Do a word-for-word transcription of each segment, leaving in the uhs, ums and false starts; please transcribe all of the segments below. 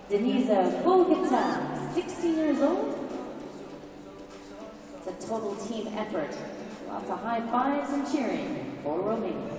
Denisa Bogota, sixteen years old. It's a total team effort. Lots of high fives and cheering for Romania.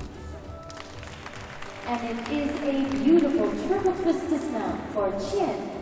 And it is a beautiful triple twist dismount for Qian